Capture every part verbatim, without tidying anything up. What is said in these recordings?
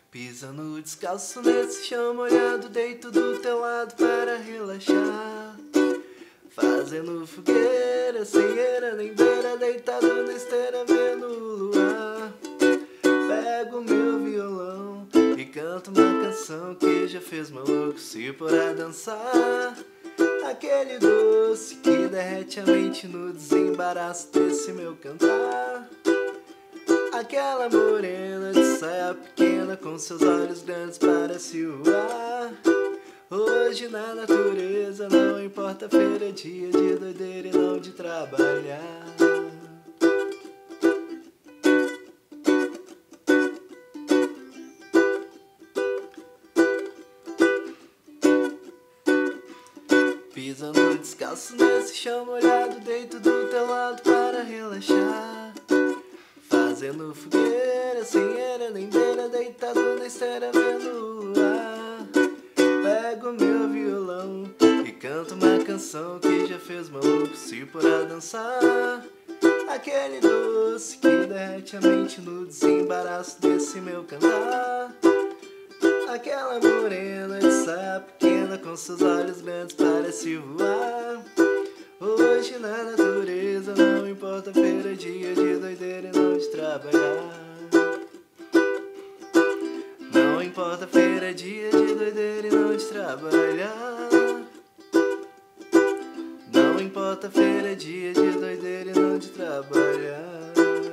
Pisando descalço nesse chão molhado, deito do teu lado para relaxar. Fazendo fogueira, sem eira nem beira, deitado na esteira vendo o luar. Pego meu violão e canto uma canção que já fez maluco se pôr a dançar. Aquele doce que derrete a mente no desembaraço desse meu cantar. Aquela morena de saia pequena com seus olhos grandes parece voar. Hoje na natureza não importa, feira é dia de doideira e não de trabalhar. Pisando descalço nesse chão molhado, deito do teu lado para relaxar. Fazendo fogueira, sem eira nem beira, deitado na esteira vendo o luar. Pego meu violão e canto uma canção que já fez maluco se pôr a dançar. Aquele doce que derrete a mente no desembaraço desse meu cantar. Aquela morena de saia pequena com seus olhos grandes parece voar. Hoje na natureza não importa, feira é dia de doideira e não de trabalhar. Não importa, feira é dia de doideira e não de trabalhar. Não importa, feira é dia de doideira e não de trabalhar.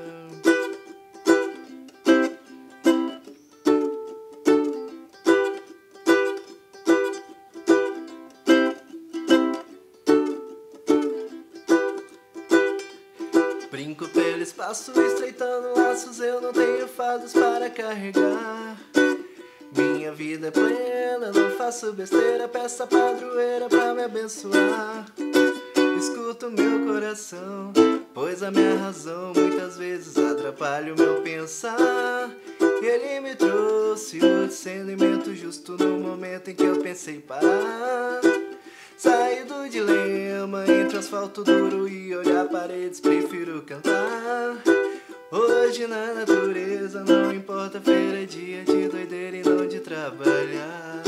Brinco pelo espaço, estreitando laços, eu não tenho fardos para carregar. Minha vida é plena, não faço besteira, peço a padroeira pra me abençoar. Escuto meu coração, pois a minha razão muitas vezes atrapalha o meu pensar. Ele me trouxe o discernimento justo no momento em que eu pensei parar. Saí do dilema entre asfalto duro e olhar paredes, prefiro cantar. Hoje na natureza não importa, feira é dia de doideira e não de trabalhar.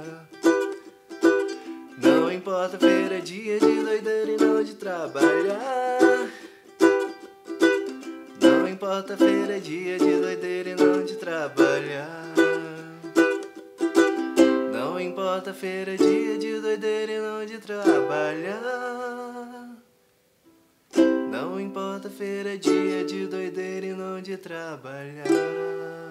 Não importa, feira é dia de doideira e não de trabalhar. Não importa, feira é dia de doideira e não de trabalhar. Não importa, feira é dia de doideira e não de trabalhar. Não importa, feira é dia de doideira e não de trabalhar.